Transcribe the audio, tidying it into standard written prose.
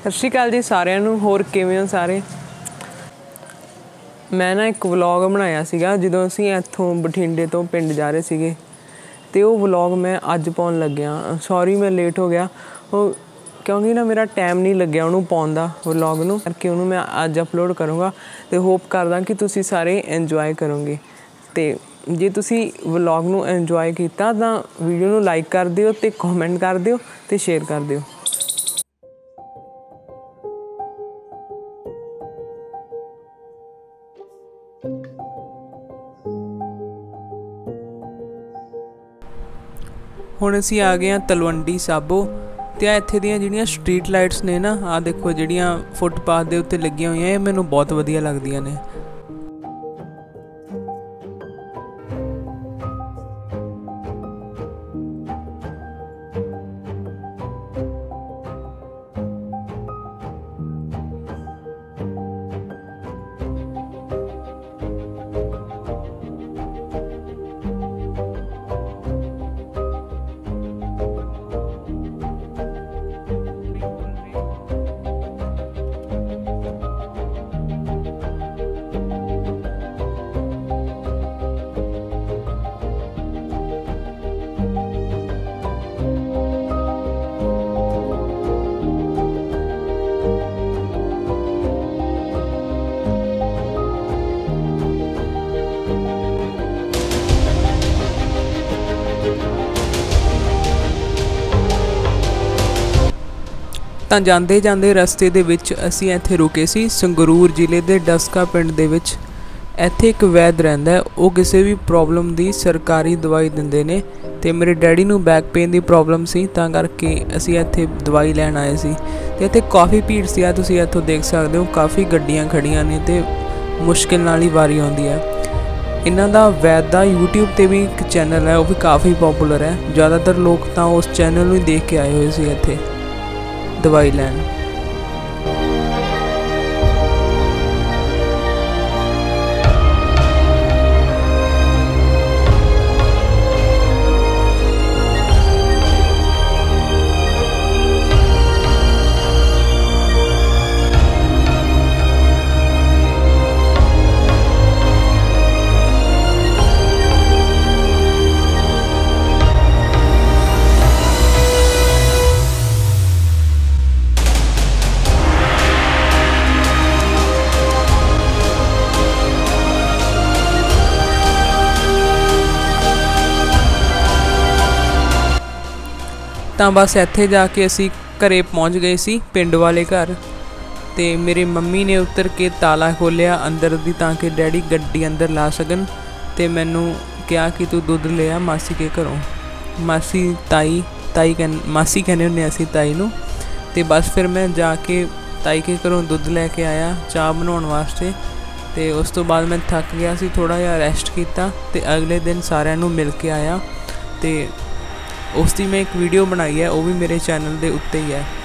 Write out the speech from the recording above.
सत श्री अकाल जी सारिਆਂ ਨੂੰ। ਹੋਰ ਕਿਵੇਂ ਹੋ ਸਾਰੇ? मैं ना एक व्लॉग बनाया सीगा ਜਦੋਂ ਅਸੀਂ ਇੱਥੋਂ ਬਠਿੰਡੇ ਤੋਂ ਪਿੰਡ ਜਾ ਰਹੇ ਸੀਗੇ ਤੇ ਉਹ व्लॉग मैं ਅੱਜ ਪਾਉਣ ਲੱਗਿਆ। ਸੌਰੀ मैं ਲੇਟ ਹੋ ਗਿਆ ਉਹ क्योंकि ना मेरा टाइम नहीं लग्या ਉਹਨੂੰ ਪਾਉਣ ਦਾ व्लॉग ਨੂੰ ਕਰਕੇ ਉਹਨੂੰ मैं ਅੱਜ अपलोड करूँगा ਤੇ ਹੋਪ ਕਰਦਾ कि ਤੁਸੀਂ ਸਾਰੇ ਇੰਜੋਏ ਕਰੋਗੇ। ਤੇ ਜੇ ਤੁਸੀਂ व्लॉग ਨੂੰ ਇੰਜੋਏ ਕੀਤਾ ਤਾਂ ਵੀਡੀਓ ਨੂੰ ਲਾਈਕ ਕਰ ਦਿਓ ਤੇ ਕਮੈਂਟ ਕਰ ਦਿਓ ਤੇ ਸ਼ੇਅਰ ਕਰ ਦਿਓ। ਹੁਣ ਅਸੀਂ आ गए तलवंडी साबो ਤੇ ਇੱਥੇ ਦੀਆਂ ਜਿਹੜੀਆਂ ਸਟਰੀਟ ਲਾਈਟਸ ਨੇ ਨਾ ਆ ਦੇਖੋ ਜਿਹੜੀਆਂ ਫੁੱਟਪਾਥ ਦੇ ਉੱਤੇ ਲੱਗੀਆਂ ਹੋਈਆਂ ਇਹ ਮੈਨੂੰ ਬਹੁਤ ਵਧੀਆ ਲੱਗਦੀਆਂ ਨੇ। ਤਾਂ ਜਾਂਦੇ ਜਾਂਦੇ ਰਸਤੇ ਦੇ ਵਿੱਚ ਅਸੀਂ ਇੱਥੇ ਰੁਕੇ ਸੀ ਸੰਗਰੂਰ ਜ਼ਿਲ੍ਹੇ ਦੇ ਡਸਕਾ ਪਿੰਡ ਦੇ ਵਿੱਚ। ਇੱਥੇ ਇੱਕ ਵੈਦ ਰਹਿੰਦਾ ਉਹ ਕਿਸੇ ਵੀ ਪ੍ਰੋਬਲਮ ਦੀ ਸਰਕਾਰੀ ਦਵਾਈ ਦਿੰਦੇ ਨੇ ਤੇ ਮੇਰੇ ਡੈਡੀ ਨੂੰ ਬੈਕ ਪੇਨ ਦੀ ਪ੍ਰੋਬਲਮ ਸੀ ਤਾਂ ਕਰਕੇ ਅਸੀਂ ਇੱਥੇ ਦਵਾਈ ਲੈਣ ਆਏ ਸੀ ਤੇ ਇੱਥੇ ਕਾਫੀ ਭੀੜ ਸੀ ਆ ਤੁਸੀਂ ਇੱਥੋਂ ਦੇਖ ਸਕਦੇ ਹੋ ਕਾਫੀ ਗੱਡੀਆਂ ਖੜੀਆਂ ਨੇ ਤੇ ਮੁਸ਼ਕਿਲ ਨਾਲ ਹੀ ਵਾਰੀ ਆਉਂਦੀ ਹੈ। ਇਹਨਾਂ ਦਾ ਵੈਦ ਦਾ YouTube ਤੇ ਵੀ ਇੱਕ ਚੈਨਲ ਹੈ ਉਹ ਵੀ ਕਾਫੀ ਪੋਪੂਲਰ ਹੈ। ਜ਼ਿਆਦਾਤਰ ਲੋਕ ਤਾਂ ਉਸ ਚੈਨਲ ਨੂੰ ਹੀ ਦੇਖ ਕੇ ਆਏ ਹੋਏ ਸੀ ਇੱਥੇ दवाई लैन। ਤਾਂ ਬਸ ਇੱਥੇ ਜਾ ਕੇ ਅਸੀਂ ਘਰੇ ਪਹੁੰਚ ਗਏ ਸੀ ਪਿੰਡ ਵਾਲੇ ਘਰ ਤੇ ਮੇਰੇ ਮੰਮੀ ਨੇ ਉੱਤਰ ਕੇ ਤਾਲਾ ਖੋਲ੍ਹਿਆ ਅੰਦਰ ਦੀ ਤਾਂ ਕਿ ਡੈਡੀ ਗੱਡੀ ਅੰਦਰ ਲਾ ਸਕਣ ਤੇ ਮੈਨੂੰ ਕਿਹਾ ਕਿ ਤੂੰ ਦੁੱਧ ਲੈ ਆ ਮਾਸੀ ਕੇ ਘਰੋਂ। ਮਾਸੀ ਮਾਸੀ ਕਹਿੰਦੇ ਹੁੰਦੇ ਅਸੀਂ ਤਾਈ ਨੂੰ। ਤੇ ਬਸ ਫਿਰ ਮੈਂ ਜਾ ਕੇ ਤਾਈ ਕੇ ਘਰੋਂ ਦੁੱਧ ਲੈ ਕੇ ਆਇਆ ਚਾਹ ਬਣਾਉਣ ਵਾਸਤੇ ਤੇ ਉਸ ਤੋਂ ਬਾਅਦ ਮੈਂ ਥੱਕ ਗਿਆ ਸੀ ਥੋੜ੍ਹਾ ਜਿਹਾ ਰੈਸਟ ਕੀਤਾ ਤੇ ਅਗਲੇ ਦਿਨ ਸਾਰਿਆਂ ਨੂੰ ਮਿਲ ਕੇ ਆਇਆ ਤੇ ਉਸ ਦੀ मैं एक वीडियो बनाई है वो भी मेरे चैनल के उत्ते ही है।